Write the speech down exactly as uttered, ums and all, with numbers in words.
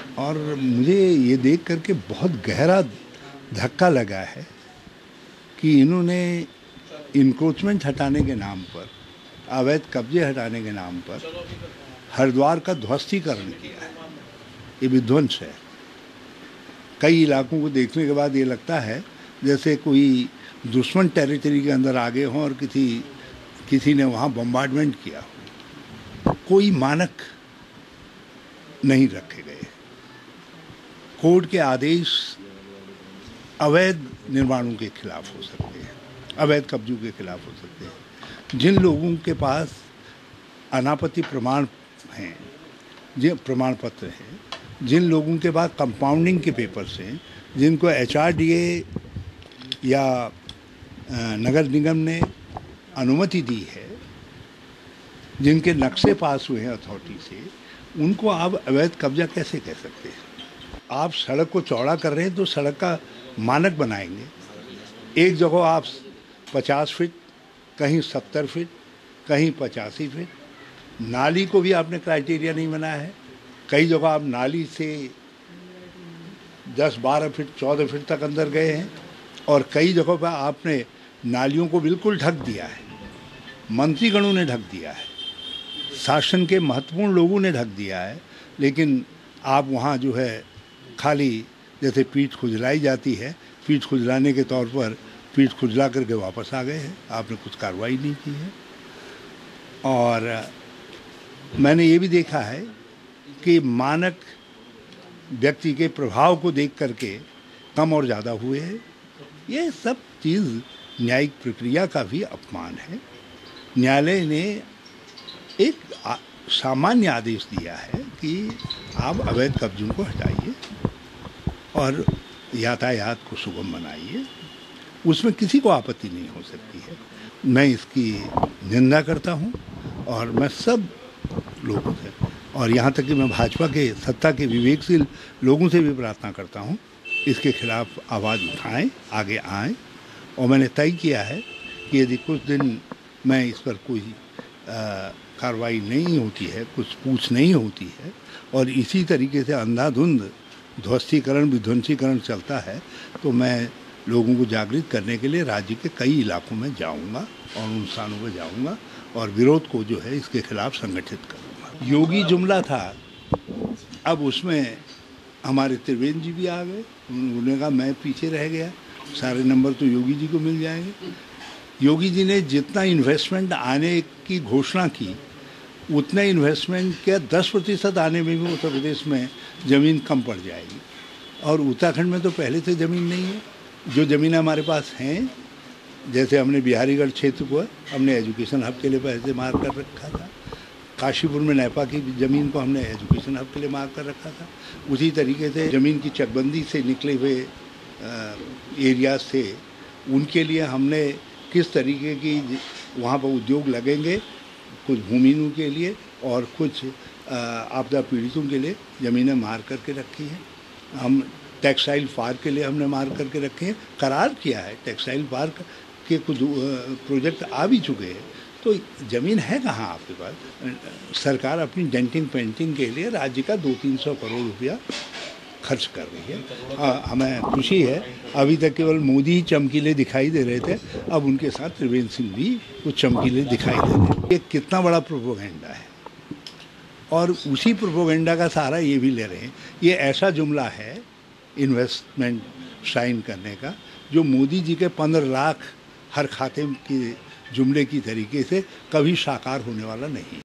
और मुझे ये देख करके बहुत गहरा धक्का लगा है कि इन्होंने इंक्रोचमेंट हटाने के नाम पर, अवैध कब्जे हटाने के नाम पर हरिद्वार का ध्वस्तीकरण किया है। ये विध्वंस है। कई इलाकों को देखने के बाद ये लगता है जैसे कोई दुश्मन टेरिटरी के अंदर आ गए हों और किसी किसी ने वहाँ बम्बार्डमेंट किया हो। कोई मानक नहीं रखे गए। कोर्ट के आदेश अवैध निर्माणों के खिलाफ हो सकते हैं, अवैध कब्जों के खिलाफ हो सकते हैं। जिन लोगों के पास अनापत्ति प्रमाण हैं, जिन प्रमाण पत्र हैं, जिन लोगों के पास कंपाउंडिंग के पेपर्स हैं, जिनको एच आर डी ए या नगर निगम ने अनुमति दी है, जिनके नक्शे पास हुए हैं अथॉरिटी से, उनको आप अवैध कब्जा कैसे कह सकते हैं? आप सड़क को चौड़ा कर रहे हैं तो सड़क का मानक बनाएंगे। एक जगह आप पचास फीट, कहीं सत्तर फीट, कहीं पचासी फीट। नाली को भी आपने क्राइटेरिया नहीं बनाया है। कई जगह आप नाली से दस बारह फीट चौदह फीट तक अंदर गए हैं और कई जगहों पर आपने नालियों को बिल्कुल ढक दिया है। मंत्रीगणों ने ढक दिया है, शासन के महत्वपूर्ण लोगों ने ढक दिया है, लेकिन आप वहाँ जो है खाली जैसे पीठ खुजलाई जाती है, पीठ खुजलाने के तौर पर पीठ खुजला करके वापस आ गए हैं। आपने कुछ कार्रवाई नहीं की है। और मैंने ये भी देखा है कि मानक व्यक्ति के प्रभाव को देख करके कम और ज़्यादा हुए हैं। ये सब चीज़ न्यायिक प्रक्रिया का भी अपमान है। न्यायालय ने एक सामान्य आदेश दिया है कि आप अवैध कब्जों को हटाइए और यातायात को सुगम बनाइए। उसमें किसी को आपत्ति नहीं हो सकती है। मैं इसकी निंदा करता हूं और मैं सब लोगों से, और यहाँ तक कि मैं भाजपा के सत्ता के विवेकशील लोगों से भी प्रार्थना करता हूं, इसके खिलाफ आवाज़ उठाएं, आगे आएं। और मैंने तय किया है कि यदि कुछ दिन मैं इस पर कोई कार्रवाई नहीं होती है, कुछ पूछ नहीं होती है और इसी तरीके से अंधाधुंध ध्वस्तीकरण विध्वंसीकरण चलता है, तो मैं लोगों को जागृत करने के लिए राज्य के कई इलाकों में जाऊंगा और उन स्थानों पर जाऊंगा और विरोध को जो है इसके खिलाफ संगठित करूंगा। योगी जुमला था, अब उसमें हमारे त्रिवेंद्र जी भी आ गए। उन्होंने कहा मैं पीछे रह गया, सारे नंबर तो योगी जी को मिल जाएंगे। योगी जी ने जितना इन्वेस्टमेंट आने की घोषणा की, उतना इन्वेस्टमेंट के दस प्रतिशत आने में भी उत्तर प्रदेश में ज़मीन कम पड़ जाएगी। और उत्तराखंड में तो पहले से ज़मीन नहीं है। जो ज़मीनें हमारे पास हैं, जैसे हमने बिहारीगढ़ क्षेत्र को हमने एजुकेशन हब के लिए पैसे मार कर रखा था, काशीपुर में नेपा की ज़मीन को हमने एजुकेशन हब के लिए मार कर रखा था। उसी तरीके से ज़मीन की चकबंदी से निकले हुए एरियाज से उनके लिए हमने किस तरीके की वहाँ पर उद्योग लगेंगे, कुछ भूमिहीनों के लिए और कुछ आपदा पीड़ितों के लिए ज़मीनें मार करके रखी हैं। हम टेक्सटाइल पार्क के लिए हमने मार करके रखे हैं, करार किया है। टेक्सटाइल पार्क के कुछ प्रोजेक्ट आ भी चुके हैं। तो ज़मीन है कहाँ आपके पास? सरकार अपनी डेंटिंग पेंटिंग के लिए राज्य का दो तीन सौ करोड़ रुपया खर्च कर रही है। आ, हमें खुशी है, अभी तक केवल मोदी ही चमकीले दिखाई दे रहे थे, अब उनके साथ त्रिवेंद्र सिंह भी कुछ चमकीले दिखाई दे रहे हैं। ये कितना बड़ा प्रोपोगेंडा है और उसी प्रोपोगेंडा का सहारा ये भी ले रहे हैं। ये ऐसा जुमला है इन्वेस्टमेंट साइन करने का, जो मोदी जी के पंद्रह लाख हर खाते के जुमले की तरीके से कभी साकार होने वाला नहीं।